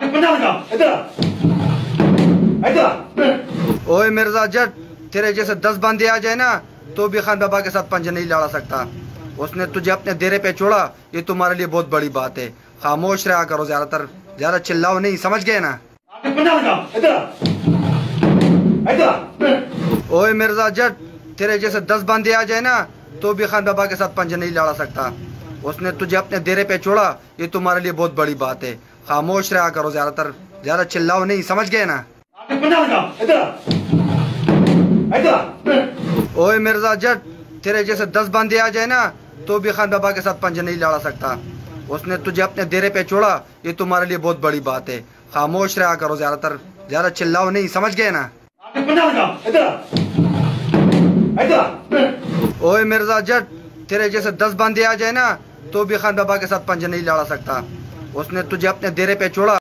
ओए मिर्जा जट, तेरे जैसे 10 बंदे आ जाए ना तो भी खान बाबा के साथ पंजा नहीं लड़ा सकता। उसने तुझे अपने डेरे पे छोड़ा, ये तुम्हारे लिए बहुत बड़ी बात है। खामोश रहा करो, ज्यादा चिल्लाओ नहीं, समझ गए ना? ओए मिर्जा जट, तेरे जैसे 10 बंदे आ जाए ना तो भी खान बाबा के साथ पंजा नहीं लड़ा सकता। उसने तुझे अपने डेरे पे छोड़ा, ये तुम्हारे लिए बहुत बड़ी बात है। खामोश रहा करो, ज्यादा चिल्लाओ नहीं, समझ गए ना? ओए मिर्जा जट, तेरे जैसे 10 बंदे आ जाए ना तो भी खान बाबा के साथ पंजा नहीं लड़ा सकता। उसने तुझे अपने डेरे पे छोड़ा, ये तुम्हारे लिए बहुत बड़ी बात है। खामोश रहा करो, ज्यादा चिल्लाओ नहीं, समझ गए ना? ओए मिर्जा जट, तेरे जैसे 10 बंदे आ जाए ना तो भी खान बाबा के साथ पंजा नहीं लड़ा सकता। उसने तुझे अपने डेरे पे छोड़ा।